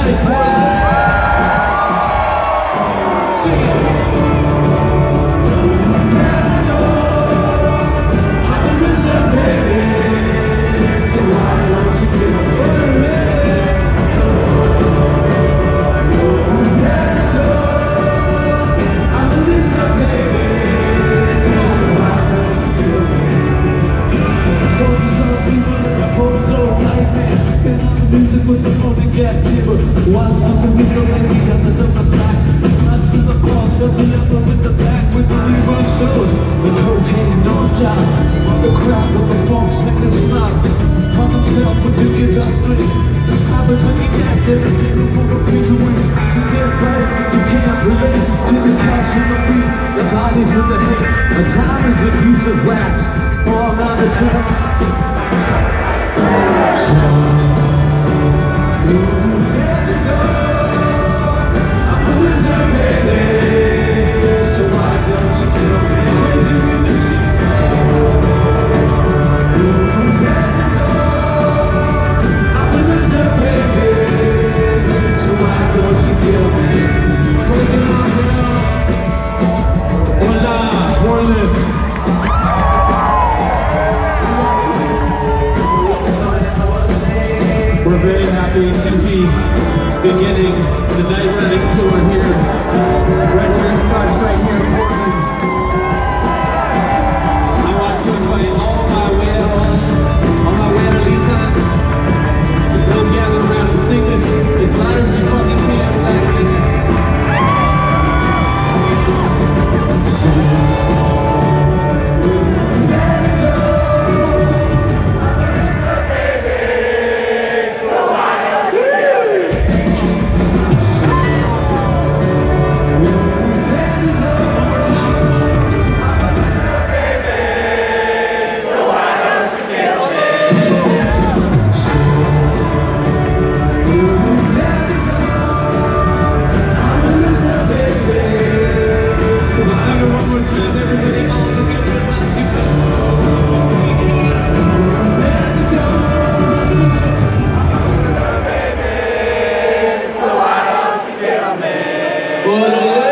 Time is a piece of wax, fall out of We're very happy to be beginning the night running tour here, right here in Scotch, right here in Portland. I want to invite all my whales, all my whalealitas, to come gather around and sing this as loud as you fucking can. What